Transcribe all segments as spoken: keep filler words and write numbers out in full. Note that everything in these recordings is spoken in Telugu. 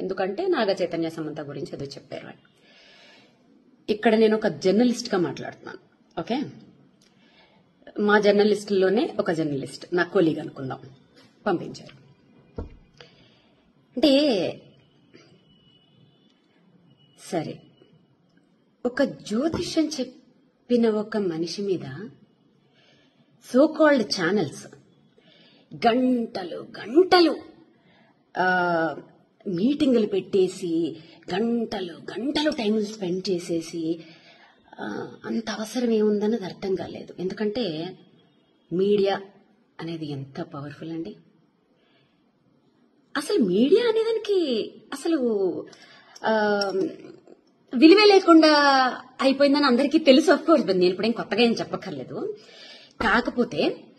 ఎందుకంటే నాగ చైతన్య సమంత గురించి ఏదో చెప్పారు అని. ఇక్కడ నేను ఒక జర్నలిస్ట్ గా మాట్లాడుతున్నాను. ఓకే, మా జర్నలిస్టుల్లోనే ఒక జర్నలిస్ట్ నా కొలీగ్ అనుకుందాం పంపించారు. అంటే సరే, ఒక జ్యోతిష్యం చెప్పిన ఒక మనిషి మీద సో కాల్డ్ ఛానల్స్ గంటలు గంటలు మీటింగులు పెట్టేసి గంటలు గంటలు టైం స్పెండ్ చేసేసి అంత అవసరం ఏముందన్నది అర్థం కాలేదు. ఎందుకంటే మీడియా అనేది ఎంత పవర్ఫుల్ అండి. అసలు మీడియా అనేదానికి అసలు విలువే లేకుండా అయిపోయిందని అందరికీ తెలుసు. ఆఫ్ కోర్స్ నేను ఇప్పుడు ఏం కొత్తగా ఏం చెప్పక్కర్లేదు. కాకపోతే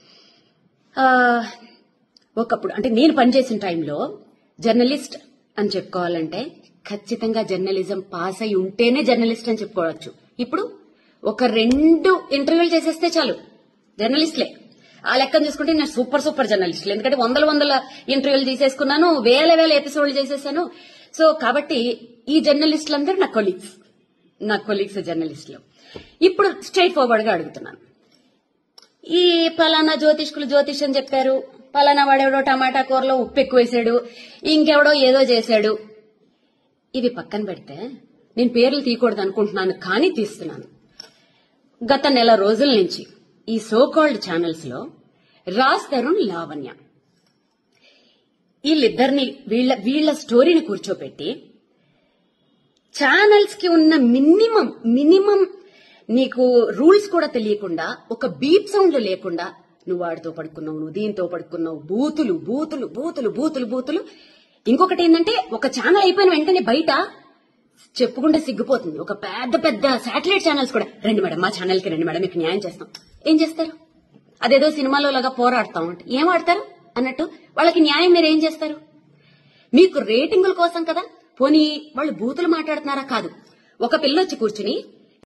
ఒకప్పుడు అంటే నేను పనిచేసిన టైంలో జర్నలిస్ట్ అని చెప్పుకోవాలంటే ఖచ్చితంగా జర్నలిజం పాస్ అయి ఉంటేనే జర్నలిస్ట్ అని చెప్పుకోవచ్చు. ఇప్పుడు ఒక రెండు ఇంటర్వ్యూలు చేసేస్తే చాలు జర్నలిస్ట్లే. ఆ లెక్కను చూసుకుంటే నేను సూపర్ సూపర్ జర్నలిస్టులు, ఎందుకంటే వందల వందల ఇంటర్వ్యూలు తీసేసుకున్నాను, వేల వేల ఎపిసోడ్లు చేసేసాను. సో కాబట్టి ఈ జర్నలిస్టులందరూ నా కొలీగ్స్ నా కొలీగ్స్ జర్నలిస్టులు. ఇప్పుడు స్ట్రైట్ ఫార్వర్డ్ గా అడుగుతున్నాను, ఈ పలానా జ్యోతిష్కులు జ్యోతిష్యం చెప్పారు, పలానా వాడెవడో టమాటా కూరలో ఉప్పు ఎక్కువ వేసాడు, ఇంకెవడో ఏదో చేశాడు, ఇవి పక్కన పెడితే నేను పేర్లు తీయకూడదు అనుకుంటున్నాను కానీ తీస్తున్నాను. గత నెల రోజుల నుంచి ఈ సో కాల్డ్ ఛానల్స్ లో రాజ్ తరుణ్, లావణ్య వీళ్ళిద్దరిని వీళ్ళ వీళ్ళ స్టోరీని కూర్చోపెట్టి ఛానల్స్ కి ఉన్న మినిమం మినిమం నీకు రూల్స్ కూడా తెలియకుండా, ఒక బీప్ సౌండ్ లేకుండా నువ్వు వాడితో పడుకున్నావు, నువ్వు దీంతో పడుకున్నావు, బూతులు బూతులు బూతులు బూతులు బూతులు. ఇంకొకటి ఏంటంటే ఒక ఛానల్ అయిపోయిన వెంటనే బయట చెప్పుకుంటే సిగ్గిపోతుంది, ఒక పెద్ద పెద్ద శాటిలైట్ ఛానల్స్ కూడా రండి మేడం మా ఛానల్ కి రండి మేడం మీకు న్యాయం చేస్తాం. ఏం చేస్తారు? అదేదో సినిమాలో లాగా పోరాడతాం అంటే ఏం ఆడతారు అన్నట్టు వాళ్ళకి న్యాయం మీరు ఏం చేస్తారు? మీకు రేటింగుల కోసం కదా. పోనీ వాళ్ళు బూతులు మాట్లాడుతున్నారా? కాదు. ఒక పిల్ల వచ్చి కూర్చుని